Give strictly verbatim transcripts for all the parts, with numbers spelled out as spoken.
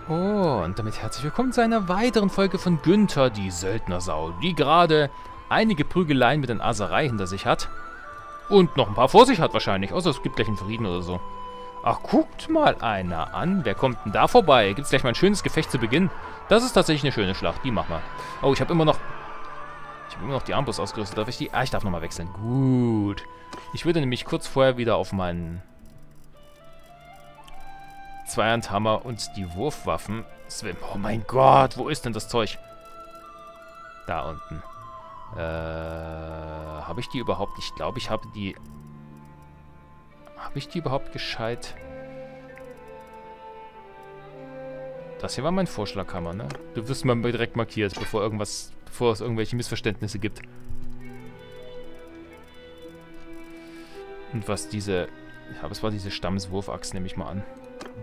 Und damit herzlich willkommen zu einer weiteren Folge von Günther, die Söldnersau, die gerade einige Prügeleien mit den Aserei hinter sich hat. Und noch ein paar vor sich hat wahrscheinlich, außer es gibt gleich einen Frieden oder so. Ach, guckt mal einer an. Wer kommt denn da vorbei? Gibt es gleich mal ein schönes Gefecht zu Beginn? Das ist tatsächlich eine schöne Schlacht, die machen wir. Oh, ich habe immer noch... Ich habe immer noch die Armbrust ausgerüstet. Darf ich die... Ah, ich darf nochmal wechseln. Gut. Ich würde nämlich kurz vorher wieder auf meinen... Zweihandhammer und die Wurfwaffen swimmen. Oh mein Gott, wo ist denn das Zeug? Da unten. Äh, habe ich die überhaupt? Ich glaube, ich habe die... Habe ich die überhaupt gescheit? Das hier war mein Vorschlaghammer, ne? Du wirst mal direkt markiert, bevor irgendwas... Bevor es irgendwelche Missverständnisse gibt. Und was diese... Ja, was war diese Stammeswurfachs, nehme ich mal an.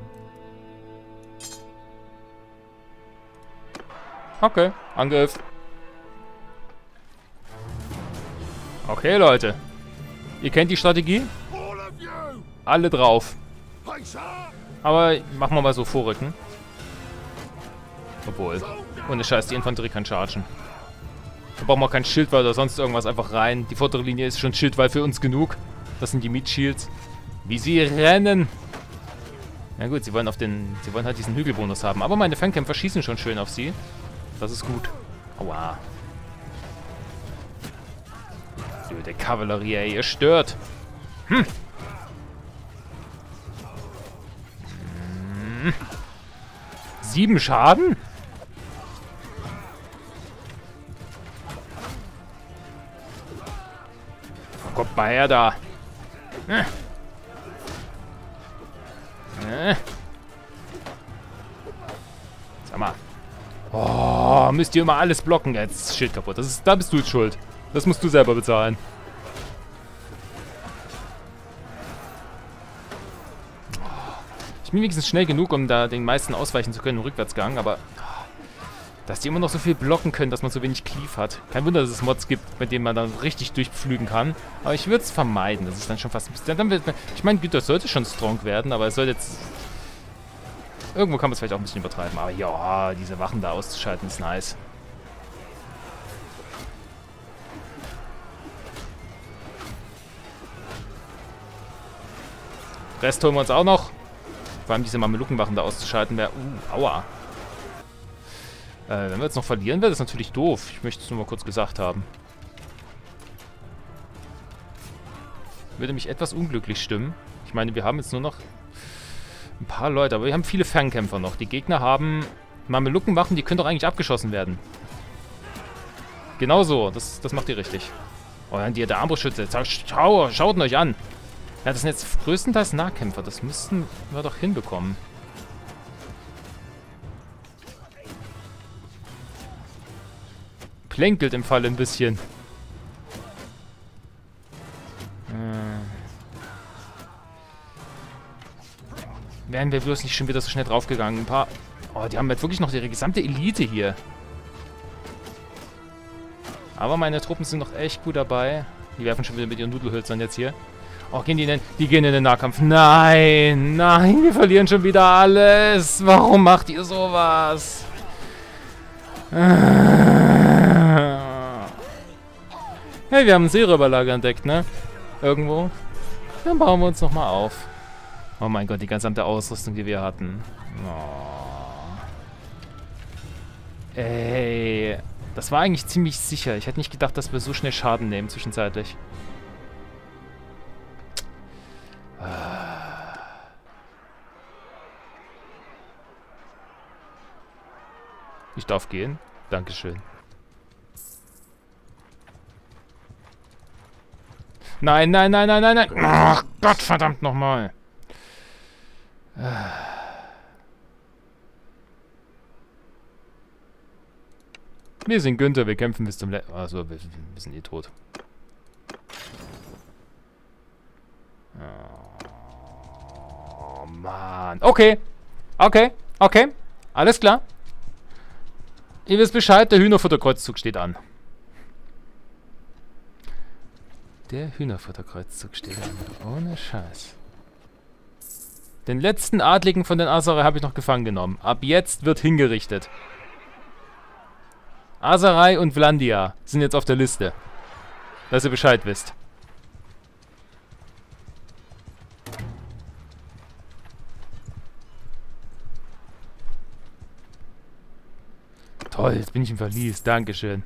Okay, Angriff. Okay, Leute. Ihr kennt die Strategie? Alle drauf. Aber machen wir mal so vorrücken. Obwohl, ohne Scheiß, die Infanterie kann chargen. Da brauchen wir kein Schildwall oder sonst irgendwas, einfach rein. Die vordere Linie ist schon Schildwall für uns genug. Das sind die Meat Shields. Wie sie rennen. Na gut, sie wollen auf den, sie wollen halt diesen Hügelbonus haben. Aber meine Fernkämpfer schießen schon schön auf sie. Das ist gut. Aua. Blöde Kavallerie, ey, ihr stört. Hm. Hm. Sieben Schaden? Kommt mal her da. Hm. Hm. Sag mal. Oh, müsst ihr immer alles blocken. Jetzt ist das Schild kaputt. Das ist, da bist du jetzt schuld. Das musst du selber bezahlen. Ich bin wenigstens schnell genug, um da den meisten ausweichen zu können im Rückwärtsgang, aber dass die immer noch so viel blocken können, dass man so wenig Cleave hat. Kein Wunder, dass es Mods gibt, mit denen man dann richtig durchpflügen kann. Aber ich würde es vermeiden. Das ist dann schon fast ein bisschen... Dann wird, ich meine, Günther sollte schon strong werden, aber es soll jetzt... Irgendwo kann man es vielleicht auch ein bisschen übertreiben. Aber ja, diese Wachen da auszuschalten ist nice. Rest holen wir uns auch noch. Vor allem diese Mamelukenwachen da auszuschalten wäre... Uh, aua. Äh, wenn wir jetzt noch verlieren, wäre das natürlich doof. Ich möchte es nur mal kurz gesagt haben. Würde mich etwas unglücklich stimmen. Ich meine, wir haben jetzt nur noch... ein paar Leute, aber wir haben viele Fernkämpfer noch. Die Gegner haben Mamelukenwachen, die können doch eigentlich abgeschossen werden. Genau so, das, das macht ihr richtig. Oh, dann die, der Armbrustschütze. Schau, schaut ihn euch an. Ja, das sind jetzt größtenteils Nahkämpfer. Das müssten wir doch hinbekommen. Plänkelt im Fall ein bisschen. Hm. Wären wir bloß nicht schon wieder so schnell draufgegangen. Ein paar... Oh, die haben halt wirklich noch ihre gesamte Elite hier. Aber meine Truppen sind noch echt gut dabei. Die werfen schon wieder mit ihren Nudelhölzern jetzt hier. Oh, gehen die in den, die gehen in den Nahkampf. Nein, nein, wir verlieren schon wieder alles. Warum macht ihr sowas? Hey, wir haben ein Seeräuberlager entdeckt, ne? Irgendwo. Dann bauen wir uns nochmal auf. Oh mein Gott, die gesamte Ausrüstung, die wir hatten. Oh. Ey, das war eigentlich ziemlich sicher. Ich hätte nicht gedacht, dass wir so schnell Schaden nehmen zwischenzeitlich. Ich darf gehen. Dankeschön. Nein, nein, nein, nein, nein, nein. Ach Gott, verdammt nochmal. Wir sind Günther, wir kämpfen bis zum letzten... Also, wir, wir sind eh tot. Oh, Mann. Okay. Okay. Okay. Alles klar. Ihr wisst Bescheid, der Hühnerfutterkreuzzug steht an. Der Hühnerfutterkreuzzug steht an. Ohne Scheiß. Den letzten Adligen von den Aserai habe ich noch gefangen genommen. Ab jetzt wird hingerichtet. Aserai und Vlandia sind jetzt auf der Liste. Dass ihr Bescheid wisst. Toll, jetzt bin ich im Verlies. Dankeschön.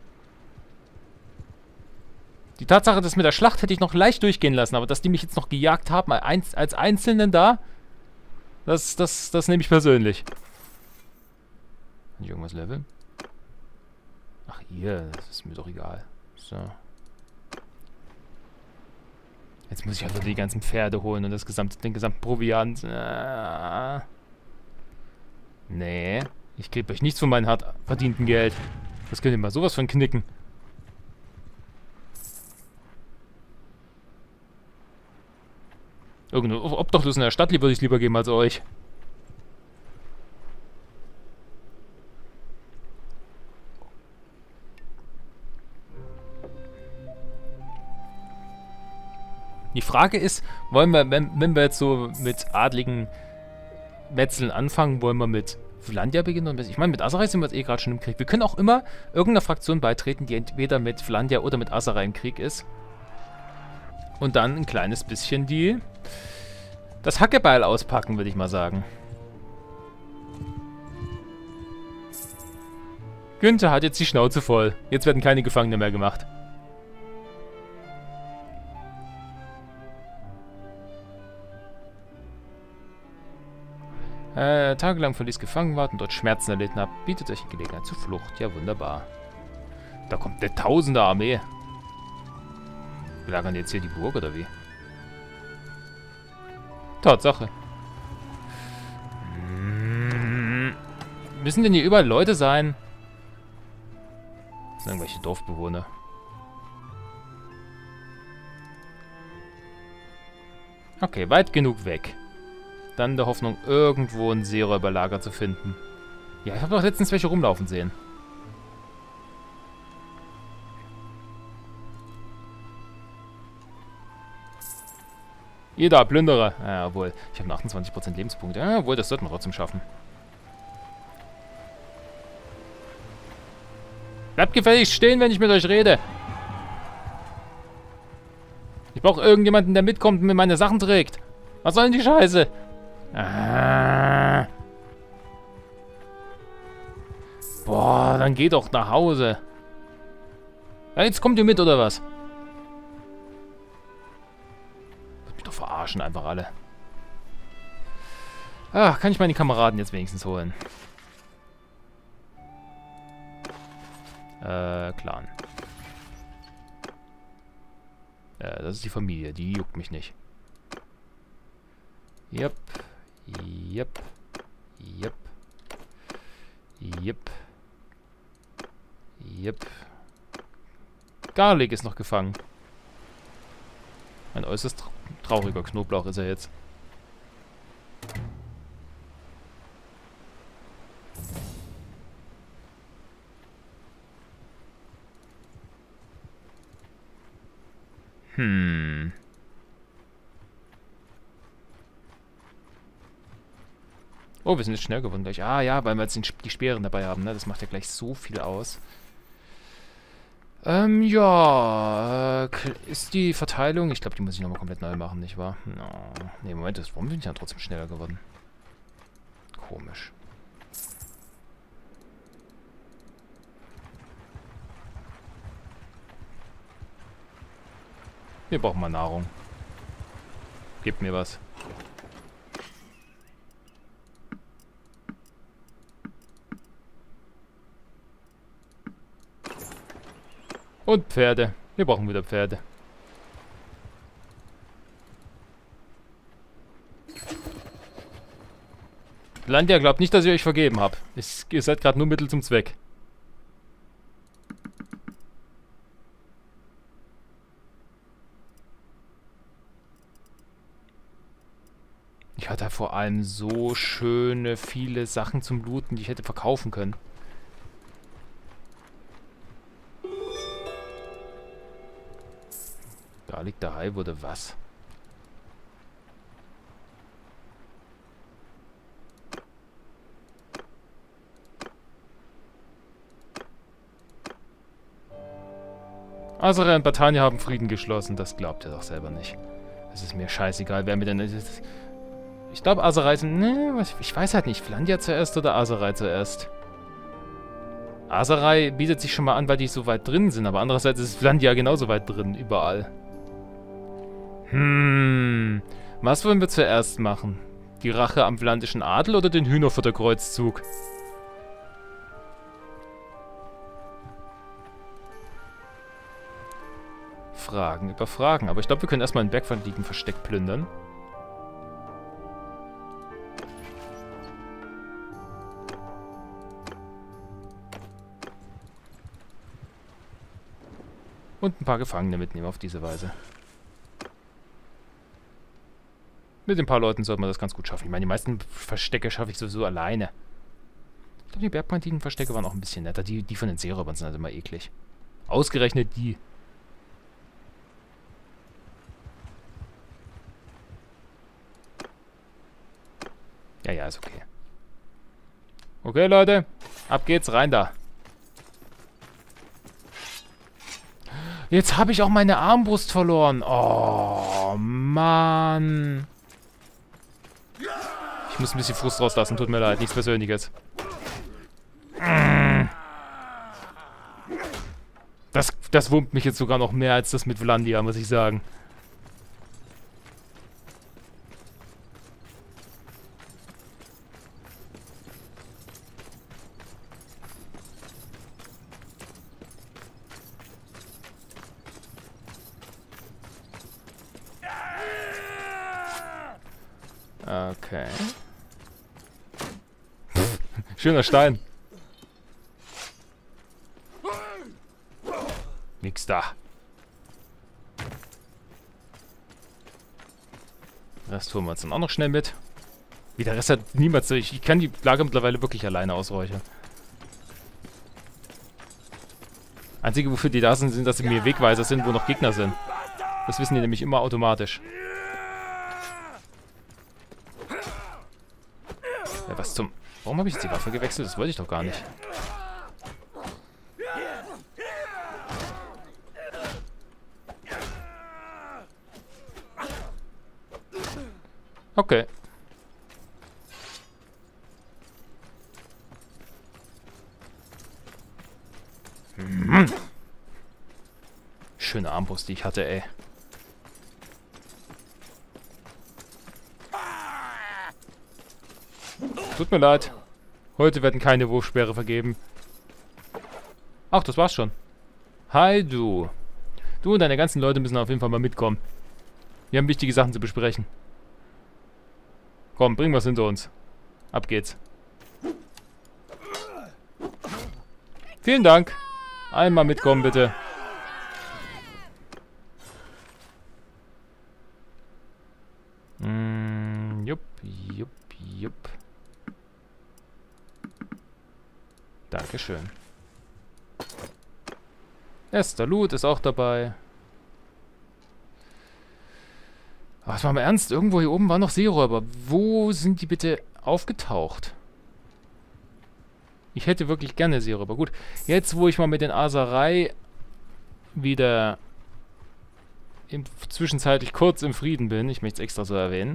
Die Tatsache, dass mit der Schlacht hätte ich noch leicht durchgehen lassen, aber dass die mich jetzt noch gejagt haben als Einzelnen da, das, das, das nehme ich persönlich. Kann ich irgendwas leveln? Ach hier, das ist mir doch egal. So. Jetzt muss ich halt die ganzen Pferde holen und das gesamte, den gesamten Proviant. Äh. Nee. Ich gebe euch nichts von meinem hart verdienten Geld. Das könnt ihr mal sowas von knicken. Irgendein Obdachlos in der Stadt würde ich lieber geben als euch. Die Frage ist, wollen wir, wenn, wenn wir jetzt so mit adligen Metzeln anfangen, wollen wir mit Vlandia beginnen? Ich meine, mit Aserai sind wir jetzt eh gerade schon im Krieg. Wir können auch immer irgendeiner Fraktion beitreten, die entweder mit Vlandia oder mit Aserai im Krieg ist. Und dann ein kleines bisschen die... das Hackebeil auspacken, würde ich mal sagen. Günther hat jetzt die Schnauze voll. Jetzt werden keine Gefangene mehr gemacht. Äh, tagelang verließ gefangen ward und dort Schmerzen erlitten habt, bietet euch die Gelegenheit zur Flucht. Ja, wunderbar. Da kommt eine tausende Armee. Belagern die jetzt hier die Burg, oder wie? Tatsache. Hm. Müssen denn hier überall Leute sein? Das sind irgendwelche Dorfbewohner. Okay, weit genug weg. Dann der Hoffnung, irgendwo ein Seeräuberlager zu finden. Ja, ich habe doch letztens welche rumlaufen sehen. Jeder Plünderer. Ja, obwohl, ich habe achtundzwanzig Prozent Lebenspunkte. Ja, obwohl, das sollten wir trotzdem schaffen. Bleibt gefälligst stehen, wenn ich mit euch rede. Ich brauche irgendjemanden, der mitkommt und mir meine Sachen trägt. Was soll denn die Scheiße? Ah. Boah, dann geht doch nach Hause. Ja, jetzt kommt ihr mit, oder was? Wird mich doch verarschen, einfach alle. Ach, kann ich meine Kameraden jetzt wenigstens holen? Äh, Clan. Äh, das ist die Familie, die juckt mich nicht. Yep. Yep. Yep. Yep. Yep. Garlic ist noch gefangen. Ein äußerst tra trauriger Knoblauch ist er jetzt. Hm. Oh, wir sind jetzt schnell geworden gleich. Ah ja, weil wir jetzt die Speeren dabei haben, ne? Das macht ja gleich so viel aus. Ähm, ja. Äh, ist die Verteilung... Ich glaube, die muss ich nochmal komplett neu machen, nicht wahr? No. Ne, Moment, das, warum bin ich ja trotzdem schneller geworden? Komisch. Wir brauchen mal Nahrung. Gebt mir was. Und Pferde. Wir brauchen wieder Pferde. Landia glaubt nicht, dass ich euch vergeben habe. Ihr seid gerade nur Mittel zum Zweck. Ich hatte vor allem so schöne, viele Sachen zum Looten, die ich hätte verkaufen können. Da liegt der Hai, wurde was? Aserai und Batania haben Frieden geschlossen. Das glaubt ihr doch selber nicht. Es ist mir scheißegal, wer mir denn... Ich glaube, Aserai... Ne, ich weiß halt nicht. Flandia zuerst oder Aserai zuerst? Aserai bietet sich schon mal an, weil die so weit drin sind. Aber andererseits ist Flandia genauso weit drin. Überall. Hm... Was wollen wir zuerst machen? Die Rache am Flandischen Adel oder den Hühnerfutterkreuzzug? Fragen über Fragen. Aber ich glaube, wir können erstmal ein Bergwandliegen-Versteck plündern. Und ein paar Gefangene mitnehmen auf diese Weise. Mit ein paar Leuten sollte man das ganz gut schaffen. Ich meine, die meisten Verstecke schaffe ich sowieso alleine. Ich glaube, die Bergwandliegen-Verstecke waren auch ein bisschen netter. Die, die von den Seeräubern sind halt immer eklig. Ausgerechnet die. Ja, ja, ist okay. Okay, Leute. Ab geht's, rein da. Jetzt habe ich auch meine Armbrust verloren. Oh, Mann. Ich muss ein bisschen Frust rauslassen. Tut mir leid, nichts Persönliches. Das, das wurmt mich jetzt sogar noch mehr als das mit Flandia, muss ich sagen. Okay. Schöner Stein. Nix da. Den Rest holen wir uns dann auch noch schnell mit. Wie der Rest hat niemals... Ich, ich kann die Lage mittlerweile wirklich alleine ausräuchern. Einzige, wofür die da sind, sind, dass sie mir Wegweiser sind, wo noch Gegner sind. Das wissen die nämlich immer automatisch. Ja, was zum... Warum habe ich jetzt die Waffe gewechselt? Das wollte ich doch gar nicht. Okay. Hm. Schöne Armbrust, die ich hatte, ey. Tut mir leid. Heute werden keine Wurfsperre vergeben. Ach, das war's schon. Hi, du. Du und deine ganzen Leute müssen auf jeden Fall mal mitkommen. Wir haben wichtige Sachen zu besprechen. Komm, bring was hinter uns. Ab geht's. Vielen Dank. Einmal mitkommen, bitte. Mm, jupp, jupp, jupp. Dankeschön. Esther Loot ist auch dabei. Ach, das war mal ernst. Irgendwo hier oben waren noch Seeräuber. Wo sind die bitte aufgetaucht? Ich hätte wirklich gerne Seeräuber. Gut, jetzt wo ich mal mit den Aserai wieder im, zwischenzeitlich kurz im Frieden bin, ich möchte es extra so erwähnen.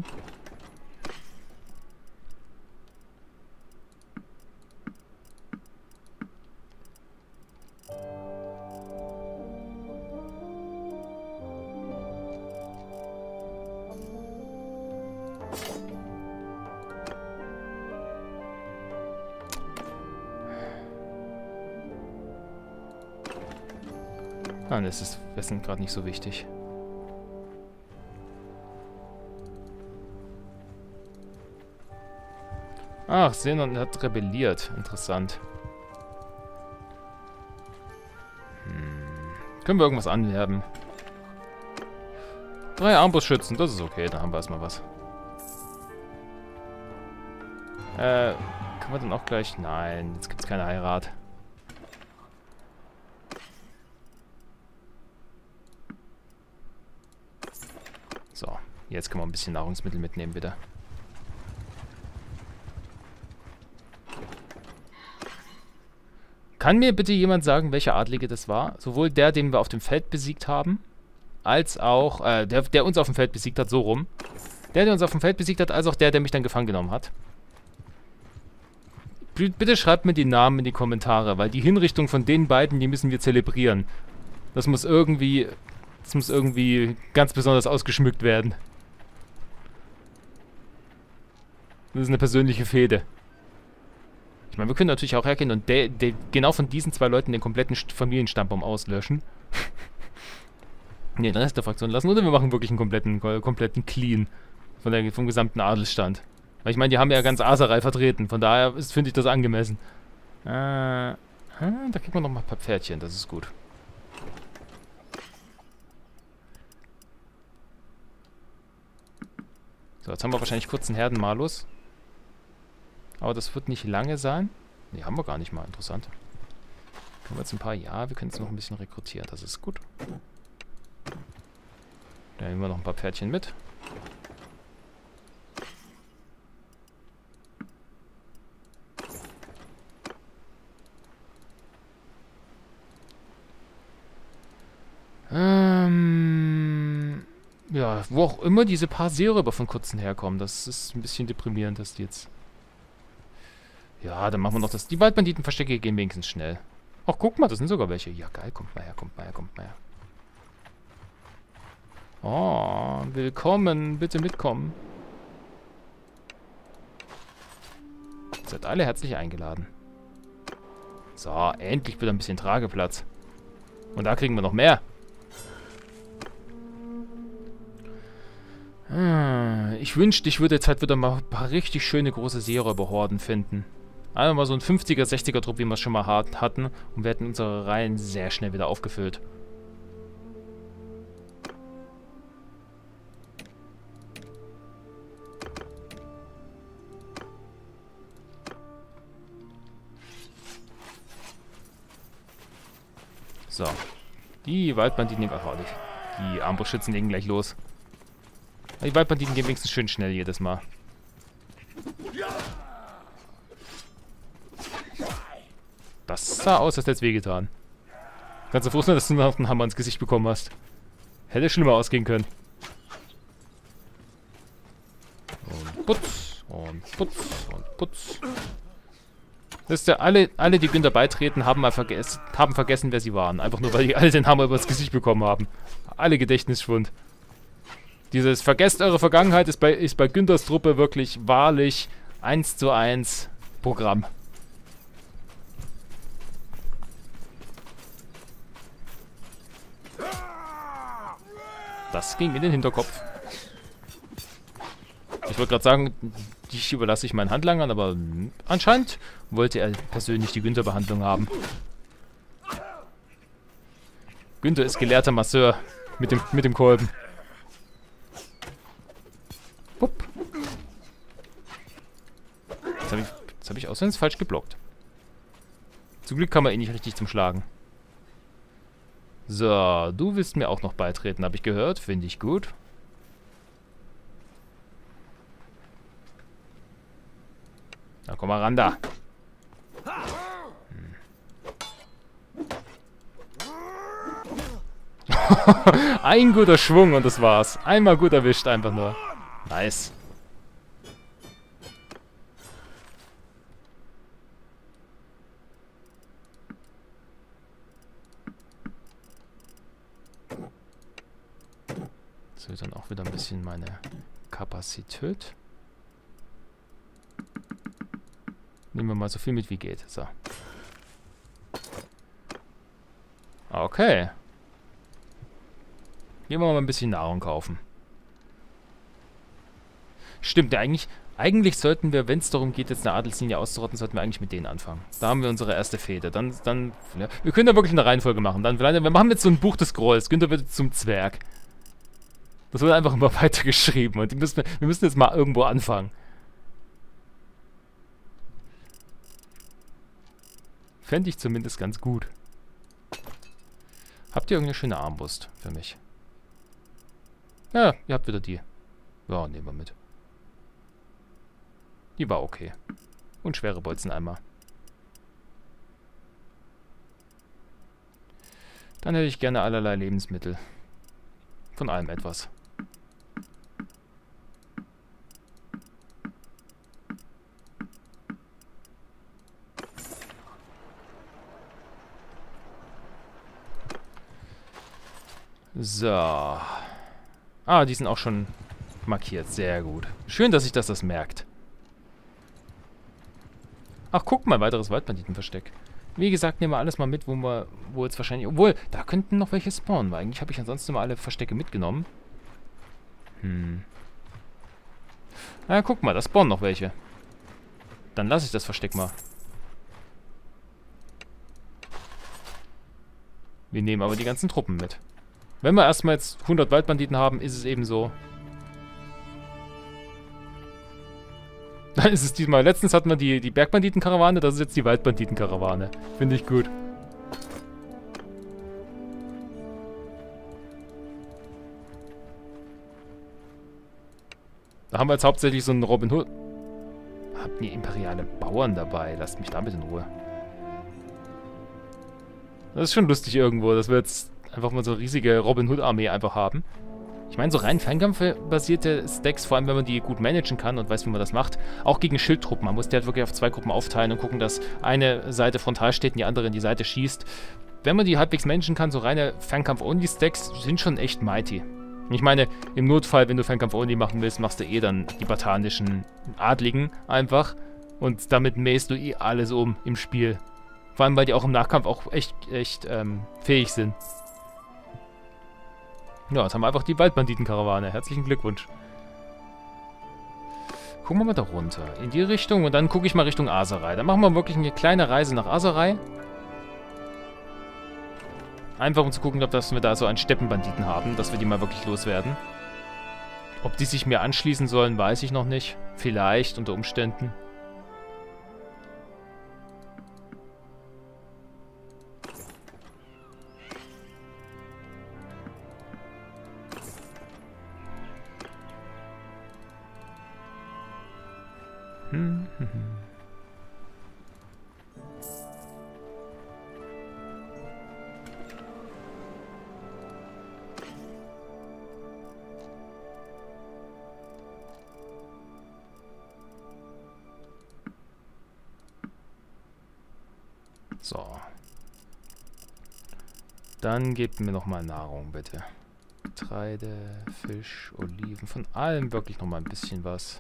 Ah, das ist, das sind gerade nicht so wichtig. Ach, Zenon hat rebelliert. Interessant. Hm. Können wir irgendwas anwerben? Drei Armbrustschützen, das ist okay, dann haben wir erstmal was. Äh, können wir dann auch gleich... Nein, jetzt gibt es keine Heirat. So, jetzt können wir ein bisschen Nahrungsmittel mitnehmen, bitte. Kann mir bitte jemand sagen, welcher Adlige das war? Sowohl der, den wir auf dem Feld besiegt haben, als auch, äh, der, der uns auf dem Feld besiegt hat, so rum. Der, der uns auf dem Feld besiegt hat, als auch der, der mich dann gefangen genommen hat. B- bitte schreibt mir die Namen in die Kommentare, weil die Hinrichtung von den beiden, die müssen wir zelebrieren. Das muss irgendwie, das muss irgendwie ganz besonders ausgeschmückt werden. Das ist eine persönliche Fehde. Ich meine, wir können natürlich auch hergehen und de, de, genau von diesen zwei Leuten den kompletten St- Familienstammbaum auslöschen. Ne, den Rest der Fraktion lassen. Oder wir machen wirklich einen kompletten, kompletten Clean von der, vom gesamten Adelsstand. Weil ich meine, die haben ja ganz Aserei vertreten. Von daher finde ich das angemessen. Äh, ah, da kriegt man noch mal ein paar Pferdchen. Das ist gut. So, jetzt haben wir wahrscheinlich kurz einen Herdenmalus. Aber das wird nicht lange sein. Ne, haben wir gar nicht mal. Interessant. Können wir jetzt ein paar... Ja, wir können jetzt noch ein bisschen rekrutieren. Das ist gut. Dann nehmen wir noch ein paar Pferdchen mit. Ähm... Ja, wo auch immer diese paar Seeröber von Kurzen herkommen. Das ist ein bisschen deprimierend, dass die jetzt... Ja, dann machen wir noch das... Die Waldbanditenverstecke gehen wenigstens schnell. Ach, guck mal, das sind sogar welche. Ja, geil. Kommt mal her, kommt mal her, kommt mal her. Oh, willkommen. Bitte mitkommen. Ihr seid alle herzlich eingeladen. So, endlich wieder ein bisschen Trageplatz. Und da kriegen wir noch mehr. Ich wünschte, ich würde jetzt halt wieder mal ein paar richtig schöne große Seeräuberhorden finden. Einmal mal so ein fünfziger, sechziger Trupp, wie wir es schon mal hatten. Und wir hätten unsere Reihen sehr schnell wieder aufgefüllt. So. Die Waldbanditen... Ach, die, die Armbrustschützen legen gleich los. Die Waldbanditen gehen wenigstens schön schnell jedes Mal. Das sah aus, als hätte es wehgetan. Kannst du froh sein, dass du noch einen Hammer ins Gesicht bekommen hast. Hätte schlimmer ausgehen können. Und putz, und putz, und putz. Das ist ja, alle, alle, die Günther beitreten, haben mal vergessen, haben vergessen, wer sie waren. Einfach nur, weil die alle den Hammer übers Gesicht bekommen haben. Alle Gedächtnisschwund. Dieses Vergesst eure Vergangenheit ist bei, ist bei Günthers Truppe wirklich wahrlich eins zu eins Programm. Das ging in den Hinterkopf. Ich wollte gerade sagen, dich überlasse ich meinen Handlangern, aber anscheinend wollte er persönlich die Günther-Behandlung haben. Günther ist gelehrter Masseur mit dem, mit dem Kolben. Wupp. Jetzt habe ich, jetzt hab ich ausnahmsweise falsch geblockt. Zum Glück kann man ihn nicht richtig zum Schlagen. So, du willst mir auch noch beitreten, habe ich gehört. Finde ich gut. Na, komm mal ran da. Hm. Ein guter Schwung und das war's. Einmal gut erwischt, einfach nur. Nice. Das wird dann auch wieder ein bisschen meine Kapazität. Nehmen wir mal so viel mit wie geht. So. Okay. Gehen wir mal ein bisschen Nahrung kaufen. Stimmt, ja, eigentlich, eigentlich sollten wir, wenn es darum geht, jetzt eine Adelslinie auszurotten, sollten wir eigentlich mit denen anfangen. Da haben wir unsere erste Fehde. Dann, dann, ja, wir können da wirklich eine Reihenfolge machen. Dann, wir machen jetzt so ein Buch des Grolls. Günther wird zum Zwerg. Das wird einfach immer weiter geschrieben. Und die müssen, wir müssen jetzt mal irgendwo anfangen. Fände ich zumindest ganz gut. Habt ihr irgendeine schöne Armbrust für mich? Ja, ihr habt wieder die. Ja, nehmen wir mit. Die war okay. Und schwere Bolzeneimer. Dann hätte ich gerne allerlei Lebensmittel. Von allem etwas. So. Ah, die sind auch schon markiert. Sehr gut. Schön, dass sich das das merkt. Ach, guck mal, weiteres Waldbanditenversteck. Wie gesagt, nehmen wir alles mal mit, wo wir, wo jetzt wahrscheinlich... Obwohl, da könnten noch welche spawnen, weil eigentlich habe ich ansonsten immer alle Verstecke mitgenommen. Hm. Na, guck mal, da spawnen noch welche. Dann lasse ich das Versteck mal. Wir nehmen aber die ganzen Truppen mit. Wenn wir erstmal jetzt hundert Waldbanditen haben, ist es eben so. Dann ist es diesmal. Letztens hatten wir die, die Bergbanditen-Karawane, das ist jetzt die Waldbanditen-Karawane. Finde ich gut. Da haben wir jetzt hauptsächlich so einen Robin Hood. Habt ihr imperiale Bauern dabei? Lasst mich damit in Ruhe. Das ist schon lustig irgendwo, dass wir jetzt einfach mal so eine riesige Robin Hood-Armee einfach haben. Ich meine, so rein fernkampfbasierte Stacks, vor allem wenn man die gut managen kann und weiß, wie man das macht, auch gegen Schildtruppen. Man muss die halt wirklich auf zwei Gruppen aufteilen und gucken, dass eine Seite frontal steht und die andere in die Seite schießt. Wenn man die halbwegs managen kann, so reine Fernkampf-Only-Stacks sind schon echt mighty. Ich meine, im Notfall, wenn du Fernkampf-Only machen willst, machst du eh dann die batanischen Adligen einfach. Und damit mähst du eh alles um im Spiel. Vor allem, weil die auch im Nachkampf auch echt, echt ähm, fähig sind. Ja, jetzt haben wir einfach die Waldbanditen-Karawane. Herzlichen Glückwunsch. Gucken wir mal da runter. In die Richtung und dann gucke ich mal Richtung Aserai. Dann machen wir wirklich eine kleine Reise nach Aserai. Einfach um zu gucken, ob das wir da so einen Steppenbanditen haben, dass wir die mal wirklich loswerden. Ob die sich mir anschließen sollen, weiß ich noch nicht. Vielleicht, unter Umständen. Hm, hm, hm. So. Dann gebt mir noch mal Nahrung, bitte. Getreide, Fisch, Oliven, von allem wirklich noch mal ein bisschen was.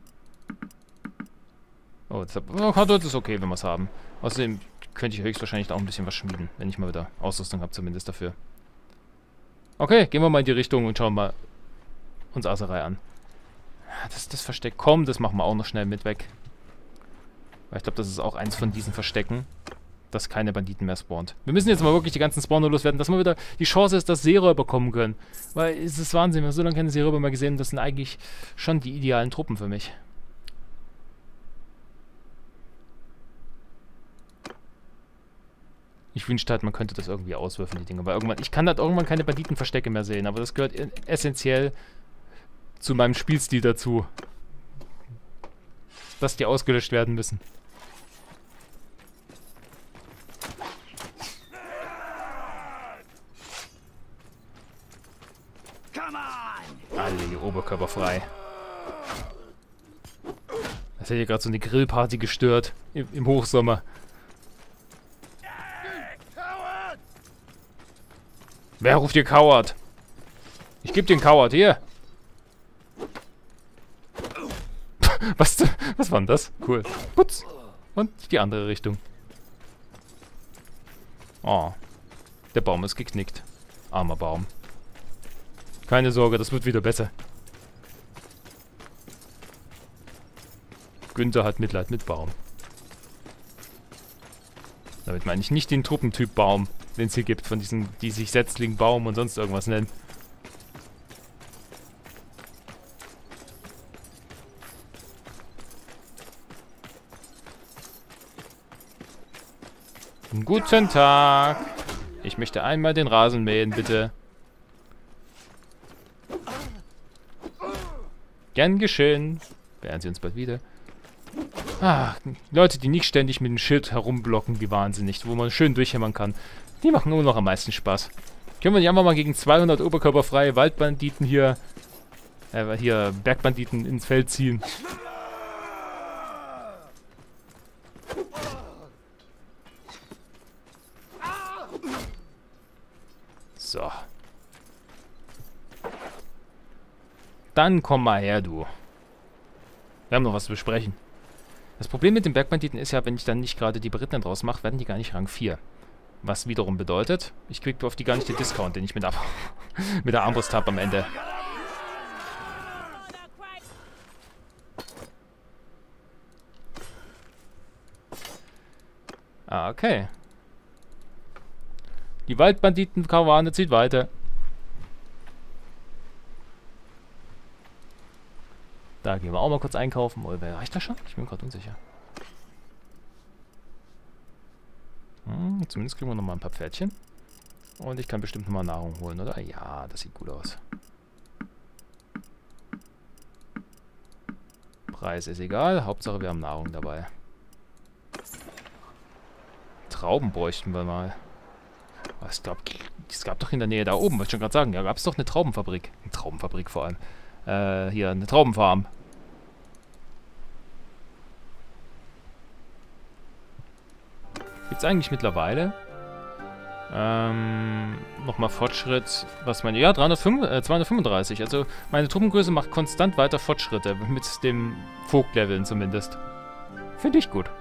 Oh, das oh, ist okay, wenn wir es haben. Außerdem könnte ich höchstwahrscheinlich auch ein bisschen was schmieden, wenn ich mal wieder Ausrüstung habe, zumindest dafür. Okay, gehen wir mal in die Richtung und schauen mal uns Aserai an. Das, das Versteck, komm, das machen wir auch noch schnell mit weg. Weil ich glaube, das ist auch eins von diesen Verstecken, dass keine Banditen mehr spawnt. Wir müssen jetzt mal wirklich die ganzen Spawner loswerden, dass wir wieder die Chance ist, dass Seeräuber kommen können. Weil es ist Wahnsinn, wir haben so lange keine Seeräuber mehr gesehen, das sind eigentlich schon die idealen Truppen für mich. Ich wünschte halt, man könnte das irgendwie auswürfeln, die Dinge. Weil irgendwann, ich kann halt irgendwann keine Banditenverstecke mehr sehen, aber das gehört essentiell zu meinem Spielstil dazu. Dass die ausgelöscht werden müssen. Alle Oberkörper frei. Das hätte hier gerade so eine Grillparty gestört. Im, im Hochsommer. Wer ruft hier Coward? Ich geb dir einen Coward, hier. was, was war denn das? Cool. Putz. Und die andere Richtung. Oh. Der Baum ist geknickt. Armer Baum. Keine Sorge, das wird wieder besser. Günther hat Mitleid mit Baum. Damit meine ich nicht den Truppentyp Baum, den es hier gibt, von diesen, die sich Setzling, Baum und sonst irgendwas nennen. Guten Tag. Ich möchte einmal den Rasen mähen, bitte. Gern geschehen. Wären Sie uns bald wieder. Ah, Leute, die nicht ständig mit dem Schild herumblocken, wie wahnsinnig, wo man schön durchhämmern kann. Die machen nur noch am meisten Spaß. Können wir nicht einfach mal gegen zweihundert oberkörperfreie Waldbanditen hier, äh, hier Bergbanditen ins Feld ziehen? So. Dann komm mal her, du. Wir haben noch was zu besprechen. Das Problem mit den Bergbanditen ist ja, wenn ich dann nicht gerade die Berittenen draus mache, werden die gar nicht Rang vier. Was wiederum bedeutet, ich krieg auf die gar nicht den Discount, den ich mit, mit der Armbrust habe am Ende. Ah, okay. Die Waldbanditen-Karawane zieht weiter. Da gehen wir auch mal kurz einkaufen. Oder reicht das schon? Ich bin gerade unsicher. Hm, zumindest kriegen wir noch mal ein paar Pferdchen. Und ich kann bestimmt noch mal Nahrung holen, oder? Ja, das sieht gut aus. Preis ist egal. Hauptsache wir haben Nahrung dabei. Trauben bräuchten wir mal. Was glaub, es gab doch in der Nähe da oben, wollte ich schon gerade sagen. Ja, gab es doch eine Traubenfabrik. Eine Traubenfabrik vor allem. Äh, hier, eine Traubenfarm. Gibt's eigentlich mittlerweile ähm, nochmal Fortschritt, was meine, ja, dreihundertfünf, äh, zweihundertfünfunddreißig, also meine Truppengröße macht konstant weiter Fortschritte, mit dem Vogtleveln zumindest. Finde ich gut.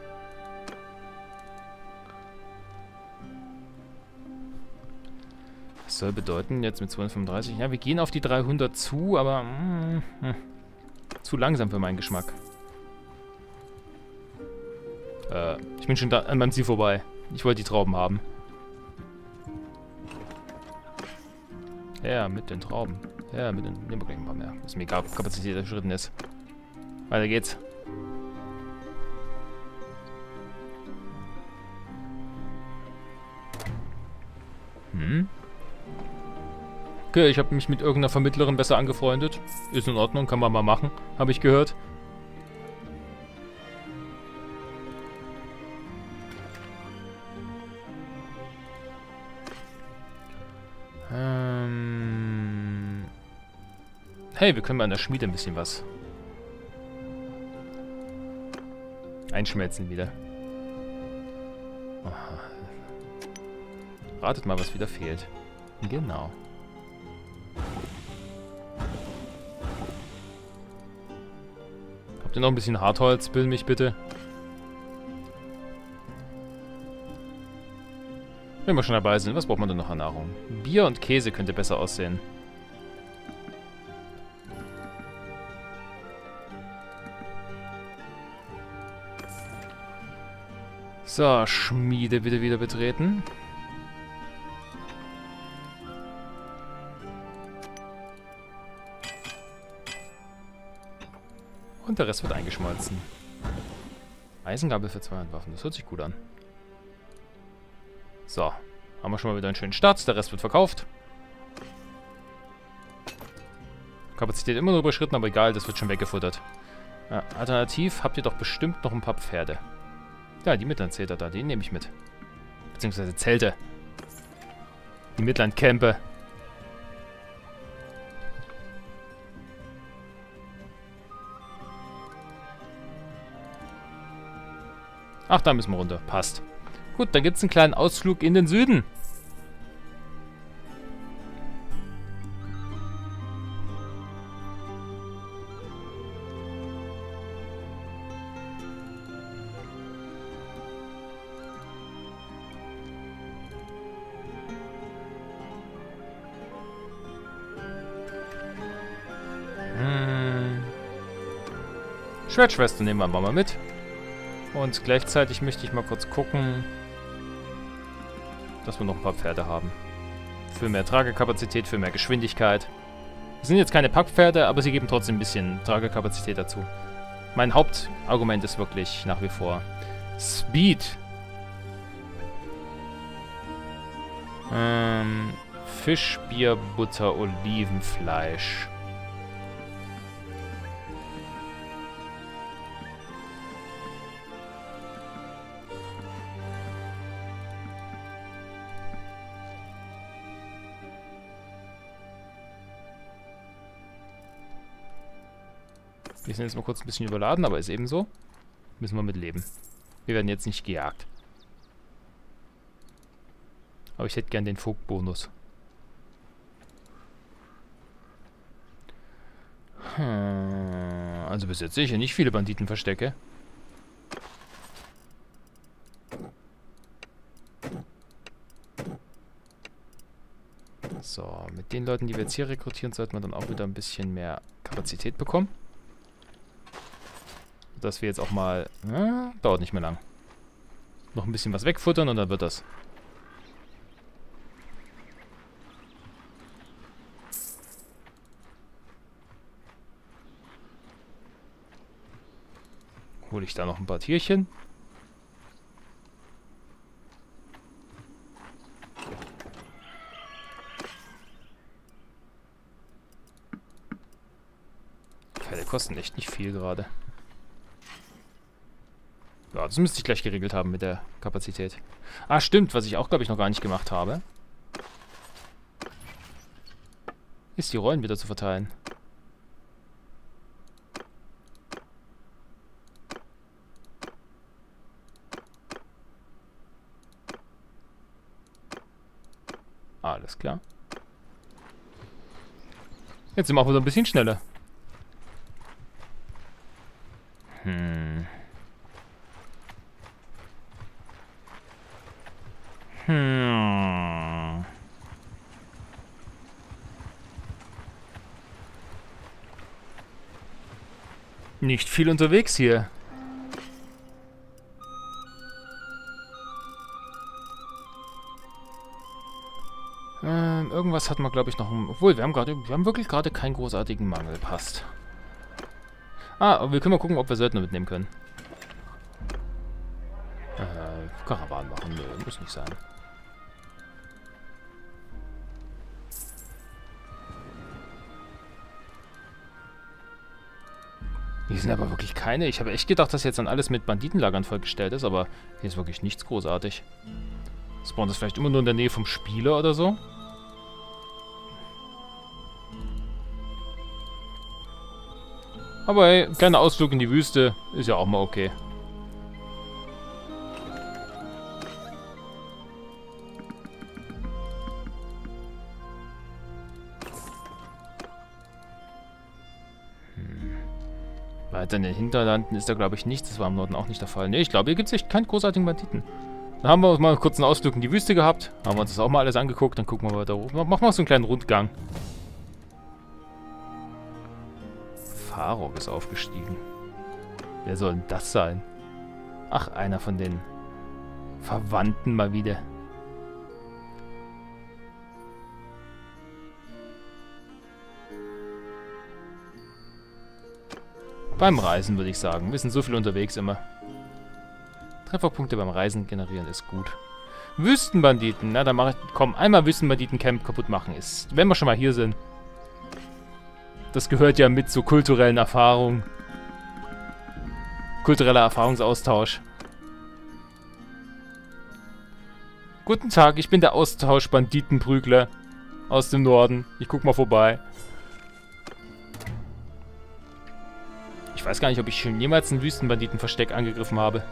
Das soll bedeuten, jetzt mit zweihundertfünfunddreißig, ja, wir gehen auf die dreihundert zu, aber mm, mm, zu langsam für meinen Geschmack. Äh, ich bin schon da an meinem Ziel vorbei. Ich wollte die Trauben haben. Ja, mit den Trauben. Ja, mit den... Nehmen wir gleich ein paar mehr. Ist mir egal, ob Kapazität überschritten ist. Weiter geht's. Hm? Okay, ich habe mich mit irgendeiner Vermittlerin besser angefreundet. Ist in Ordnung, kann man mal machen. Habe ich gehört. Ähm... Hey, wir können mal an der Schmiede ein bisschen was einschmelzen wieder. Aha. Ratet mal, was wieder fehlt. Genau. Habt ihr noch ein bisschen Hartholz? Bill mich bitte. Wenn wir schon dabei sind, was braucht man denn noch an Nahrung? Bier und Käse könnte besser aussehen. So, Schmiede bitte wieder betreten. Und der Rest wird eingeschmolzen. Eisengabel für zweihundert Waffen, das hört sich gut an. So, haben wir schon mal wieder einen schönen Start. Der Rest wird verkauft. Kapazität immer nur überschritten, aber egal, das wird schon weggefuttert. Ja, alternativ habt ihr doch bestimmt noch ein paar Pferde. Ja, die Midland-Zelte da, die nehme ich mit. Beziehungsweise Zelte. Die Midland-Campe. Ach, da müssen wir runter. Passt. Gut, dann gibt es einen kleinen Ausflug in den Süden. Hm. Schwertschwester nehmen wir mal mit. Und gleichzeitig möchte ich mal kurz gucken, dass wir noch ein paar Pferde haben. Für mehr Tragekapazität, für mehr Geschwindigkeit. Das sind jetzt keine Packpferde, aber sie geben trotzdem ein bisschen Tragekapazität dazu. Mein Hauptargument ist wirklich nach wie vor Speed. Ähm, Fisch, Bier, Butter, Olivenfleisch. Wir sind jetzt mal kurz ein bisschen überladen, aber ist eben so. Müssen wir mit leben. Wir werden jetzt nicht gejagt. Aber ich hätte gern den Vogtbonus. Hm, also bis jetzt sehe ich ja nicht viele Banditenverstecke. So, mit den Leuten, die wir jetzt hier rekrutieren, sollten wir dann auch wieder ein bisschen mehr Kapazität bekommen. Dass wir jetzt auch mal... Äh, dauert nicht mehr lang. Noch ein bisschen was wegfuttern und dann wird das. Hole ich da noch ein paar Tierchen. Pferde kosten echt nicht viel gerade. Ja, das müsste ich gleich geregelt haben mit der Kapazität. Ah, stimmt, was ich auch, glaube ich, noch gar nicht gemacht habe. Ist die Rollen wieder zu verteilen. Alles klar. Jetzt sind wir auch wieder ein bisschen schneller. Hm. Hm. Nicht viel unterwegs hier. Ähm, irgendwas hat man, glaube ich, noch... Obwohl, wir haben gerade, wir haben wirklich gerade keinen großartigen Mangel. Passt. Ah, aber wir können mal gucken, ob wir Söldner mitnehmen können. Äh, Karawan machen. Nö, muss nicht sein. Hier sind aber wirklich keine. Ich habe echt gedacht, dass jetzt dann alles mit Banditenlagern vollgestellt ist, aber hier ist wirklich nichts großartig. Spawnt das vielleicht immer nur in der Nähe vom Spieler oder so? Aber hey, ein kleiner Ausflug in die Wüste ist ja auch mal okay. Hm. Weiter in den Hinterlanden ist da, glaube ich, nichts. Das war im Norden auch nicht der Fall. Ne, ich glaube, hier gibt es echt keinen großartigen Banditen. Dann haben wir mal kurz einen Ausflug in die Wüste gehabt. Haben wir uns das auch mal alles angeguckt. Dann gucken wir weiter oben. Machen wir so einen kleinen Rundgang. Farok ist aufgestiegen. Wer soll denn das sein? Ach, einer von den Verwandten mal wieder. Beim Reisen würde ich sagen. Wir sind so viel unterwegs immer. Trefferpunkte beim Reisen generieren ist gut. Wüstenbanditen. Na, dann mache ich... Komm, einmal Wüstenbanditen-Camp kaputt machen ist... Wenn wir schon mal hier sind. Das gehört ja mit zu kulturellen Erfahrungen. Kultureller Erfahrungsaustausch. Guten Tag, ich bin der Austausch-Banditenprügler aus dem Norden. Ich guck mal vorbei. Ich weiß gar nicht, ob ich schon jemals ein Wüstenbanditenversteck angegriffen habe.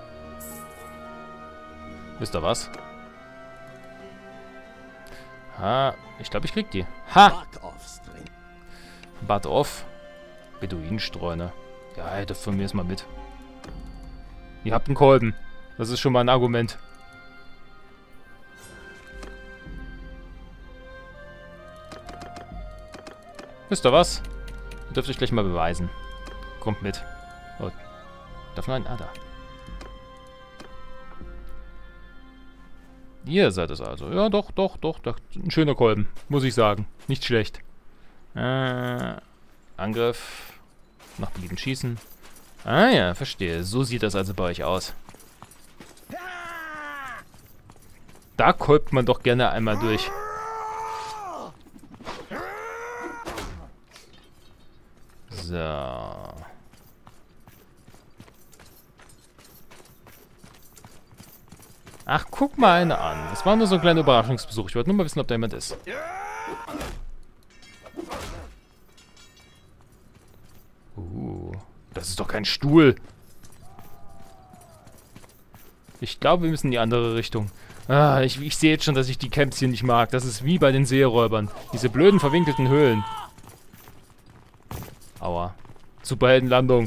Wisst ihr was? Ha, ich glaube, ich krieg die. Ha! Bad off. Beduinenstreuner. Ja, ey, das von mir ist mal mit. Ihr habt einen Kolben. Das ist schon mal ein Argument. Wisst ihr was? Ihr dürft euch gleich mal beweisen. Kommt mit. Oh. Darf noch ein... Ah, da. Ihr seid es also. Ja, doch, doch, doch, doch. Ein schöner Kolben. Muss ich sagen. Nicht schlecht. Äh, Angriff. Nach Belieben schießen. Ah ja, verstehe. So sieht das also bei euch aus. Da kolbt man doch gerne einmal durch. So. Ach, guck mal eine an. Das war nur so ein kleiner Überraschungsbesuch. Ich wollte nur mal wissen, ob da jemand ist. Uh. Das ist doch kein Stuhl. Ich glaube, wir müssen in die andere Richtung. Ah, ich, ich sehe jetzt schon, dass ich die Camps hier nicht mag. Das ist wie bei den Seeräubern. Diese blöden, verwinkelten Höhlen. Aua. Superheldenlandung.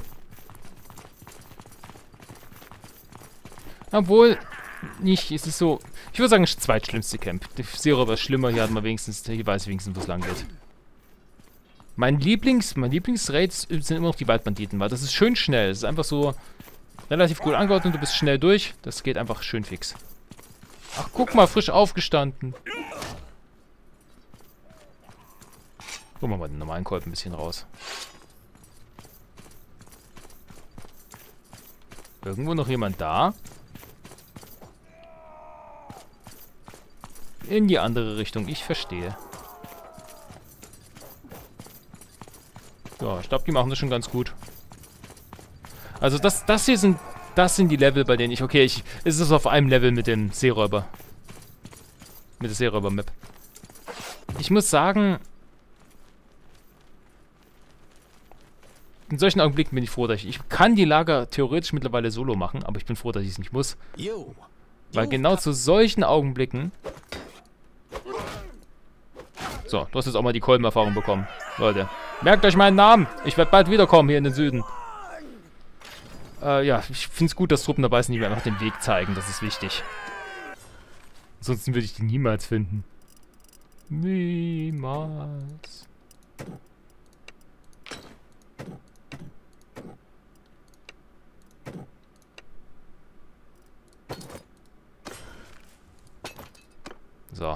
Obwohl, nicht, es ist so... Ich würde sagen, das zweitschlimmste Camp. Die Seeräuber ist schlimmer, hier hat man wenigstens... Hier weiß ich wenigstens, wo es lang geht. Mein Lieblings... Mein Lieblingsraids sind immer noch die Waldbanditen, weil das ist schön schnell. Es ist einfach so... Relativ gut angeordnet, du bist schnell durch. Das geht einfach schön fix. Ach, guck mal, frisch aufgestanden. Gucken wir mal den normalen Kolben ein bisschen raus. Irgendwo noch jemand da? In die andere Richtung, ich verstehe. Ja, ich glaube, die machen das schon ganz gut. Also das, das hier sind, das sind die Level, bei denen ich, okay, ich, es ist auf einem Level mit dem Seeräuber. Mit der Seeräuber-Map. Ich muss sagen, in solchen Augenblicken bin ich froh, dass ich, ich kann die Lager theoretisch mittlerweile solo machen, aber ich bin froh, dass ich es nicht muss. Weil genau zu solchen Augenblicken... So, du hast jetzt auch mal die Kolbenerfahrung bekommen. Leute, merkt euch meinen Namen. Ich werde bald wiederkommen hier in den Süden. Äh, ja, ich finde es gut, dass Truppen dabei sind, die mir einfach den Weg zeigen. Das ist wichtig. Ansonsten würde ich die niemals finden. Niemals. So.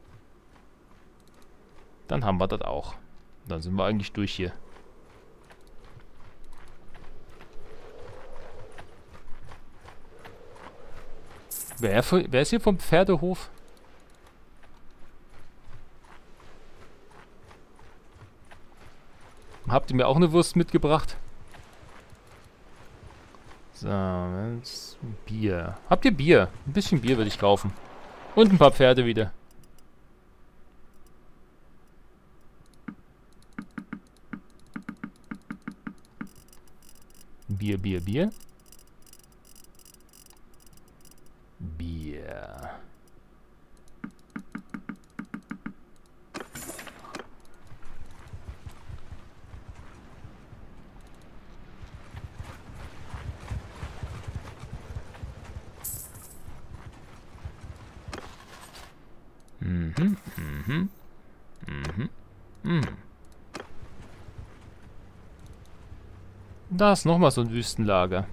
Dann haben wir das auch. Dann sind wir eigentlich durch hier. Wer, wer ist hier vom Pferdehof? Habt ihr mir auch eine Wurst mitgebracht? So, jetzt Bier. Habt ihr Bier? Ein bisschen Bier würde ich kaufen. Und ein paar Pferde wieder. Bier, Bier, Bier. Bier. Mhm, mhm, mhm, mhm. Da ist nochmal so ein Wüstenlager.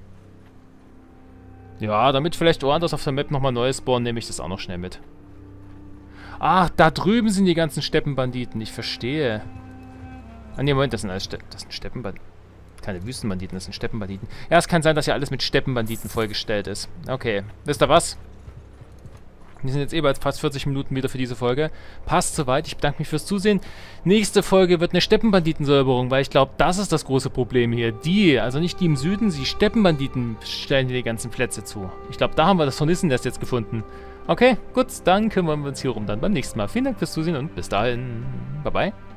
Ja, damit vielleicht woanders auf der Map nochmal neues spawnen, nehme ich das auch noch schnell mit. Ach, da drüben sind die ganzen Steppenbanditen. Ich verstehe. Ah, ne, Moment, das sind alles Ste das sind Steppenbanditen. Keine Wüstenbanditen, das sind Steppenbanditen. Ja, es kann sein, dass hier alles mit Steppenbanditen vollgestellt ist. Okay, wisst ihr was? Wir sind jetzt eh bald fast vierzig Minuten wieder für diese Folge. Passt soweit. Ich bedanke mich fürs Zusehen. Nächste Folge wird eine Steppenbanditensäuberung, weil ich glaube, das ist das große Problem hier. Die, also nicht die im Süden, die Steppenbanditen stellen hier die ganzen Plätze zu. Ich glaube, da haben wir das Hornissennest jetzt gefunden. Okay, gut, dann kümmern wir uns hier rum dann beim nächsten Mal. Vielen Dank fürs Zusehen und bis dahin. Bye bye.